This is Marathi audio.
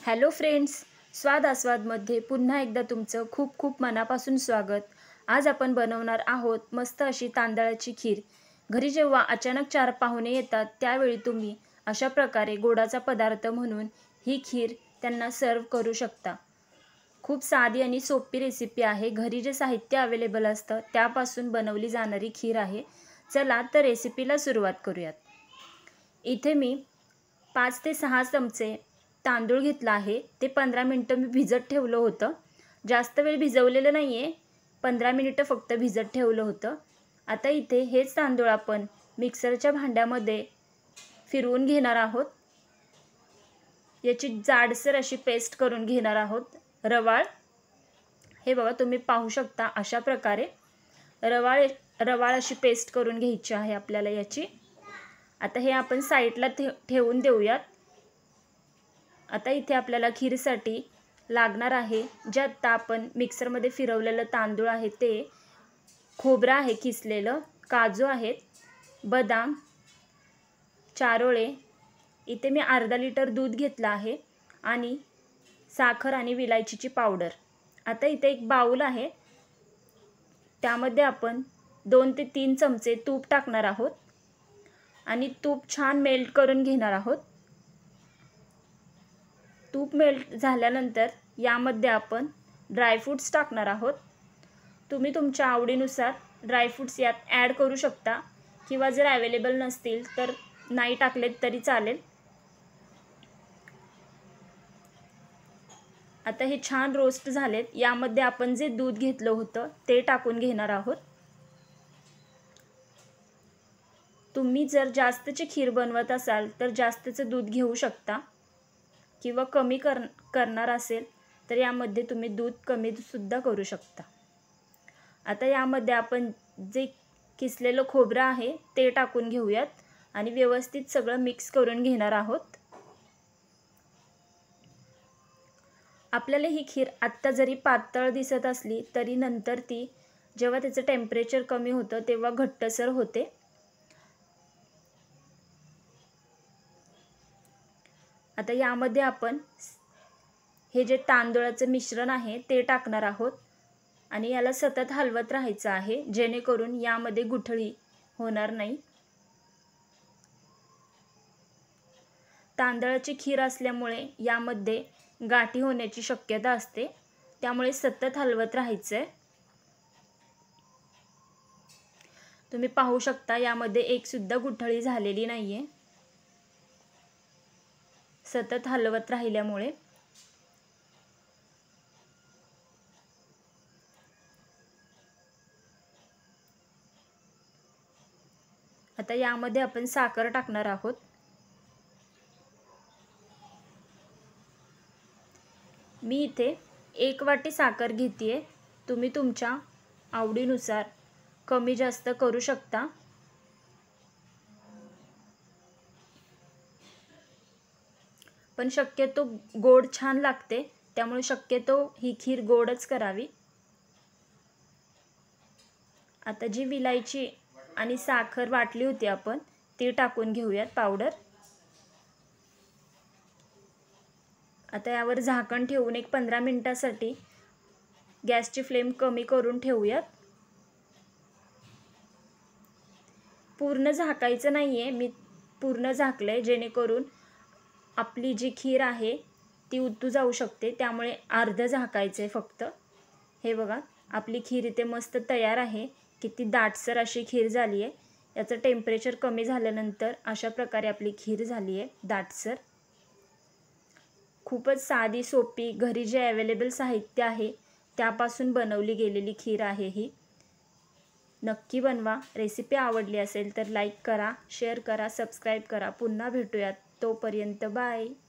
हॅलो फ्रेंड्स, स्वाद आस्वादमध्ये पुन्हा एकदा तुमचं खूप खूप मनापासून स्वागत। आज आपण बनवणार आहोत मस्त अशी तांदळाची खीर। घरी जेव्हा अचानक 4 पाहुणे येतात त्यावेळी तुम्ही अशा प्रकारे गोडाचा पदार्थ म्हणून ही खीर त्यांना सर्व करू शकता। खूप साधी आणि सोपी रेसिपी आहे। घरी जे साहित्य अवेलेबल असतं त्यापासून बनवली जाणारी खीर आहे। चला तर रेसिपीला सुरुवात करूयात। इथे मी 5 ते 6 चमचे तांदूळ घेतला आहे। ते 15 मिनिटं मी भिजत ठेवलं होतं। जास्त वेळ भिजवलेलं नाही आहे, 15 मिनिटं फक्त भिजत ठेवलं होतं। आता इथे हेच तांदूळ आपण मिक्सरच्या भांड्यामध्ये फिरवून घेणार आहोत। याची जाडसर अशी पेस्ट करून घेणार आहोत। रवाळ हे बघा तुम्ही पाहू शकता अशा प्रकारे रवाळ अशी पेस्ट करून घ्यायची आहे आपल्याला याची। आता हे आपण साईडला ठेवून देऊयात। आता इथे आपल्याला खीरसाठी लागणार आहे जे आता आपण मिक्सरमध्ये फिरवलेलं तांदूळ आहे ते, खोबरं आहे किसलेलं, काजू आहेत, बदाम, चारोळे, इथे मी अर्धा लिटर दूध घेतलं आहे आणि साखर आणि विलायचीची पावडर। आता इथे एक बाउल आहे त्यामध्ये आपण 2 ते 3 चमचे तूप टाकणार आहोत आणि तूप छान मेल्ट करून घेणार आहोत। तूप मेल्ट झाल्यानंतर यामध्ये आपण ड्रायफ्रूट्स टाकणार आहोत। तुम्ही तुमच्या आवडीनुसार ड्रायफ्रूट्स यात ॲड करू शकता किंवा जर अवेलेबल नसतील तर नाही टाकलेत तरी चालेल। आता हे छान रोस्ट झालेत। यामध्ये आपण जे दूध घेतलं होतं ते टाकून घेणार आहोत। तुम्ही जर जास्तची खीर बनवत असाल तर जास्तचं दूध घेऊ शकता किंवा कमी करणार असेल तर यामध्ये तुम्ही दूध कमी सुद्धा करू शकता। आता यामध्ये आपण जे किसलेलं खोबरं आहे ते टाकून घेऊयात आणि व्यवस्थित सगळं मिक्स करून घेणार आहोत। आपल्याला ही खीर आत्ता जरी पातळ दिसत असली तरी नंतर ती जेव्हा त्याचं टेम्परेचर कमी होतं तेव्हा घट्टसर होते। आता यामध्ये आपण हे जे तांदूळाचं मिश्रण आहे ते टाकणार आहोत आणि याला सतत हलवत राहायचं आहे जेणेकरून यामध्ये गुठळी होणार नाही। तांदळाची खीर असल्यामुळे यामध्ये गाठी होण्याची शक्यता असते, त्यामुळे सतत हलवत राहायचं आहे। तुम्ही पाहू शकता यामध्ये एक सुद्धा गुठळी झालेली नाहीये सतत हलवत राहिल्यामुळे। आता यामध्ये आपण साखर टाकणार आहोत। मी इथे 1 वाटी साखर घेतेय। तुम्ही तुमच्या आवडीनुसार कमी जास्त करू शकता। पण शक्यतो गोड छान लागते त्यामुळे शक्यतो ही खीर गोडच करावी। आता जी विलायची आणि साखर वाटली होती आपण ती टाकून घेऊयात पावडर। आता यावर झाकण ठेवून एक 15 मिनिटांसाठी गॅसची फ्लेम कमी करून ठेवूयात। पूर्ण झाकायचं नाहीये, मी पूर्ण झाकलंय जेणेकरून आपली जी खीर आहे ती उतू जाऊ शकते, त्यामुळे अर्ध झाकायचंय फक्त। हे बघा आपली खीर इथे मस्त तयार आहे। किती दाटसर अशी खीर झाली आहे। याचं टेम्परेचर कमी झाल्यानंतर अशा प्रकारे आपली खीर झाली आहे दाटसर। खूपच साधी सोपी घरी जे अवेलेबल साहित्य आहे त्यापासून बनवली गेलेली खीर आहे ही। नक्की बनवा। रेसिपी आवडली असेल तर लाईक करा, शेअर करा, सबस्क्राईब करा। पुन्हा भेटूयात, तोपर्यंत बाय।